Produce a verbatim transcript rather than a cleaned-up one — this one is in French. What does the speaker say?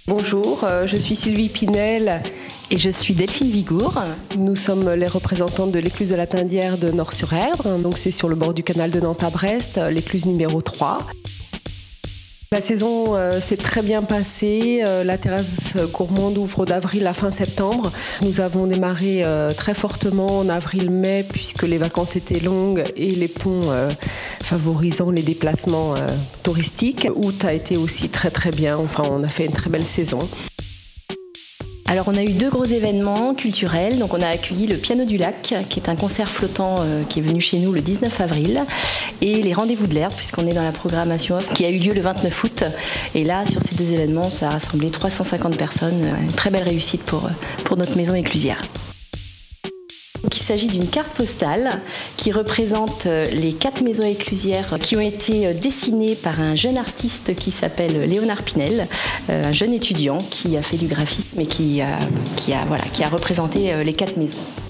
Bonjour, euh, je suis Sylvie Pinel. Et je suis Delphine Vigour. Nous sommes les représentantes de l'écluse de la Tindière de Nort-sur-Erdre. Donc c'est sur le bord du canal de Nantes à Brest, l'écluse numéro trois. La saison euh, s'est très bien passée. Euh, la terrasse gourmande ouvre d'avril à fin septembre. Nous avons démarré euh, très fortement en avril-mai puisque les vacances étaient longues et les ponts euh, favorisant les déplacements euh, touristiques. Août a été aussi très très bien. Enfin, on a fait une très belle saison. Alors on a eu deux gros événements culturels. Donc on a accueilli le Piano du Lac, qui est un concert flottant euh, qui est venu chez nous le dix-neuf avril, et les Rendez-vous de l'Erdre, puisqu'on est dans la programmation off, qui a eu lieu le vingt-neuf août. Et là, sur ces deux événements, ça a rassemblé trois cent cinquante personnes. Une très belle réussite pour, pour notre maison éclusière. Donc, il s'agit d'une carte postale qui représente les quatre maisons éclusières qui ont été dessinées par un jeune artiste qui s'appelle Léonard Pinel, un jeune étudiant qui a fait du graphisme et qui a, qui a, voilà, qui a représenté les quatre maisons.